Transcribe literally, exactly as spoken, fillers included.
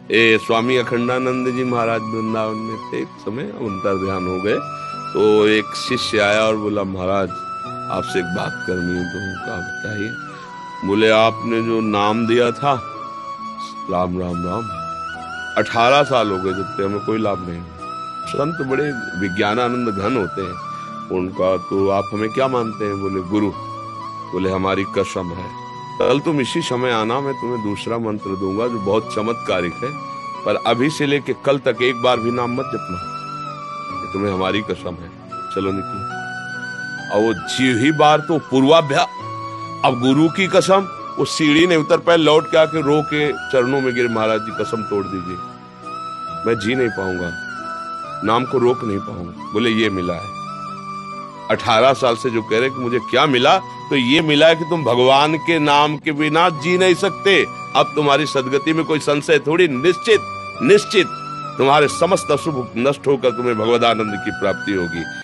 ए स्वामी अखंडानंद जी महाराज वृंदावन में थे एक समय, अंतर ध्यान हो गए तो एक शिष्य आया और बोला महाराज आपसे एक बात करनी है। तो कहा बताइए। बोले आपने जो नाम दिया था राम राम राम, अठारह साल हो गए जब तक हमें कोई लाभ नहीं। संत बड़े विज्ञानानंद घन होते हैं उनका, तो आप हमें क्या मानते हैं? बोले गुरु। बोले हमारी कसम है कल तुम इसी समय आना, मैं तुम्हें दूसरा मंत्र दूंगा जो बहुत चमत्कारिक है, पर अभी से लेके कल तक एक बार भी नाम मत जपना, ये तुम्हें हमारी कसम है। चलो निकलो। और वो जी ही बार तो पूर्वाभ्यास, अब गुरु की कसम, वो सीढ़ी नहीं उतर पाए, लौट के आके रो के चरणों में गिरे, महाराज जी कसम तोड़ दीजिए, मैं जी नहीं पाऊंगा, नाम को रोक नहीं पाऊंगा। बोले ये मिला है, अठारह साल से जो कह रहे कि मुझे क्या मिला, तो ये मिला है कि तुम भगवान के नाम के बिना जी नहीं सकते। अब तुम्हारी सदगति में कोई संशय थोड़ी, निश्चित निश्चित तुम्हारे समस्त अशुभ नष्ट होकर तुम्हें भगवदानंद की प्राप्ति होगी।